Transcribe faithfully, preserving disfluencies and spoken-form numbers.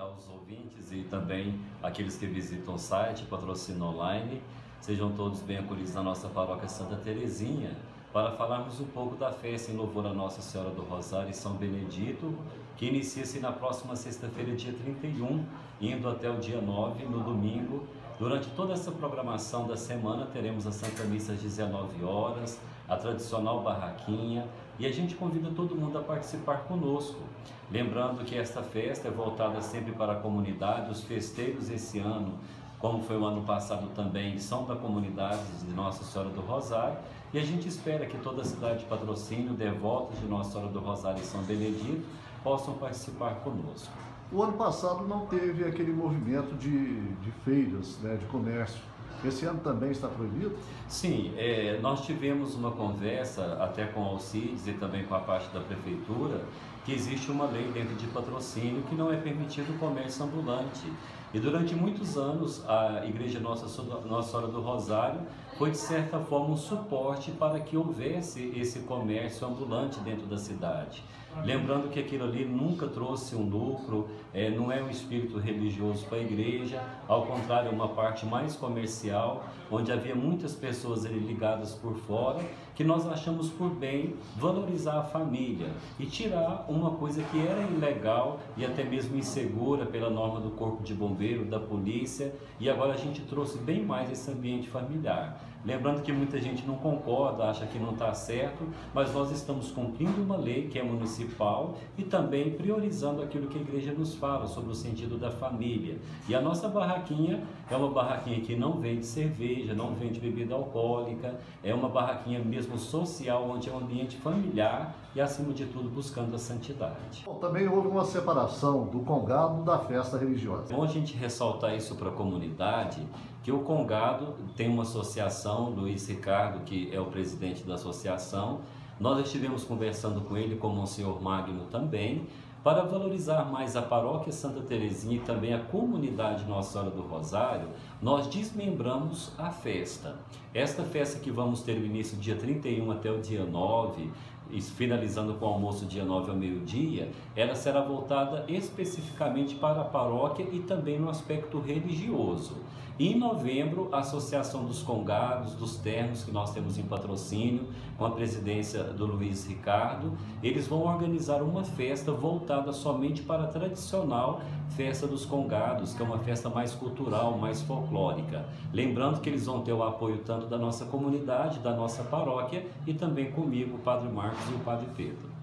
aos ouvintes e também aqueles que visitam o site Patrocínio Online. Sejam todos bem acolhidos na nossa paróquia Santa Terezinha para falarmos um pouco da festa em louvor a Nossa Senhora do Rosário e São Benedito, que inicia-se na próxima sexta-feira, dia trinta e um, indo até o dia nove, no domingo. Durante toda essa programação da semana teremos a Santa Missa às dezenove horas, a tradicional barraquinha, e a gente convida todo mundo a participar conosco. Lembrando que esta festa é voltada sempre para a comunidade. Os festeiros esse ano, como foi o ano passado também, são da comunidade de Nossa Senhora do Rosário, e a gente espera que toda a cidade de Patrocínio, devotos de Nossa Senhora do Rosário e São Benedito, possam participar conosco. O ano passado não teve aquele movimento de, de feiras, né, de comércio. Esse ano também está proibido? Sim, é, nós tivemos uma conversa até com o Alcides e também com a parte da Prefeitura, que existe uma lei dentro de Patrocínio que não é permitido o comércio ambulante. E durante muitos anos a Igreja Nossa, Nossa Senhora do Rosário foi de certa forma um suporte para que houvesse esse comércio ambulante dentro da cidade. Lembrando que aquilo ali nunca trouxe um lucro, é, não é um espírito religioso para a igreja, ao contrário, é uma parte mais comercial, onde havia muitas pessoas ali ligadas por fora, que nós achamos por bem valorizar a família e tirar uma coisa que era ilegal e até mesmo insegura pela norma do Corpo de Bombeiro, da polícia, e agora a gente trouxe bem mais esse ambiente familiar. Lembrando que muita gente não concorda, acha que não está certo, mas nós estamos cumprindo uma lei que é municipal e também priorizando aquilo que a igreja nos fala sobre o sentido da família. E a nossa barraquinha é uma barraquinha que não vende cerveja, não vende bebida alcoólica, é uma barraquinha mesmo social, onde é um ambiente familiar e, acima de tudo, buscando a santidade. Bom, também houve uma separação do congado da festa religiosa. É bom a gente ressaltar isso para a comunidade, que o Congado tem uma associação, Luiz Ricardo, que é o presidente da associação. Nós estivemos conversando com ele, com o Monsenhor Magno também, para valorizar mais a paróquia Santa Terezinha e também a comunidade Nossa Senhora do Rosário. Nós desmembramos a festa. Esta festa que vamos ter o início dia trinta e um até o dia nove, finalizando com o almoço dia nove ao meio-dia, ela será voltada especificamente para a paróquia e também no aspecto religioso. E em novembro, a Associação dos Congados, dos Ternos, que nós temos em Patrocínio, com a presidência do Luiz Ricardo, eles vão organizar uma festa voltada somente para a tradicional festa dos Congados, que é uma festa mais cultural, mais folclórica. Lembrando que eles vão ter o apoio tanto da nossa comunidade, da nossa paróquia e também comigo, o Padre Marcos e o Padre Pedro.